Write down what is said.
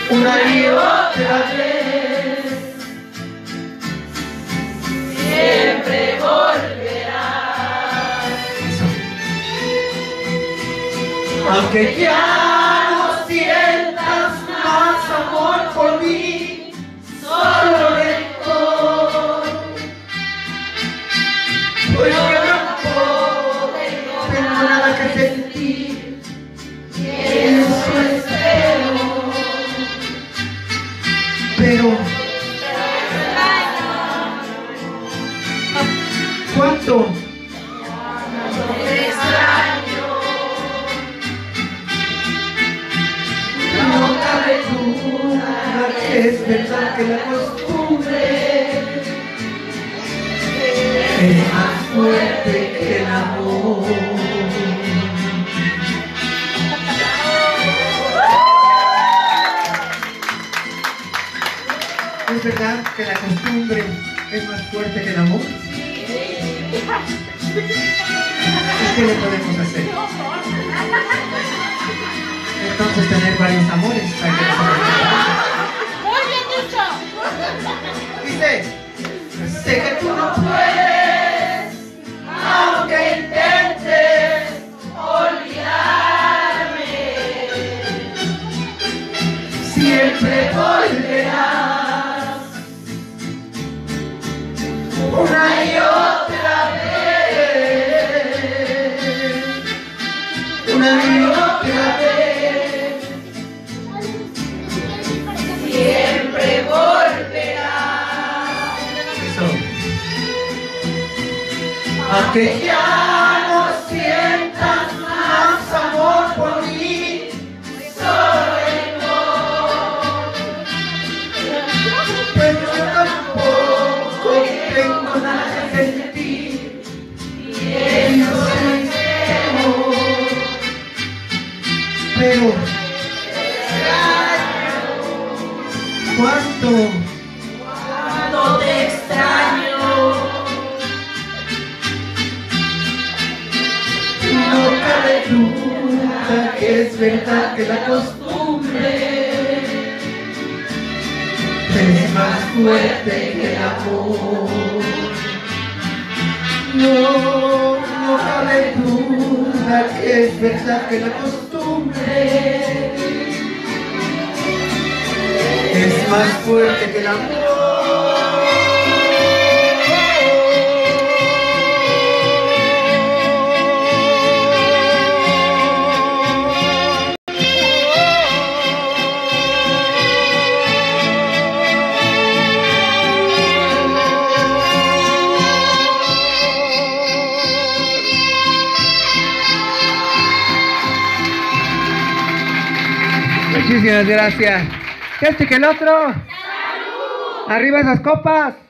una y otra vez. Siempre volverás. Aunque ya no sientas más amor por mí, solo rencor, pues yo tampoco tengo nada que sentir, y eso espero. Pero ¿cuánto? Te extraño. No cabe duda que es verdad que la costumbre es más fuerte que el amor. ¿Es verdad que la costumbre es más fuerte que el amor? ¿Y qué le podemos hacer? Entonces tener varios amores para que no Muy bien dicho. dice, sé que tú no puedes, aunque intentes olvidarme, siempre volverás, una y otra vez, una y otra vez, siempre volverás. Eso. Aunque ya no sientas más amor por mí, solo amor, pues yo tampoco tengo nada que sentir, y eso deseo. Pero ¿cuánto te extraño? No cabe duda que es verdad que la costumbre es más fuerte que el amor. No cabe duda que es verdad que la costumbre es más fuerte que el amor. Muchísimas gracias. ¿Este que el otro? ¡Salud! ¡Arriba esas copas!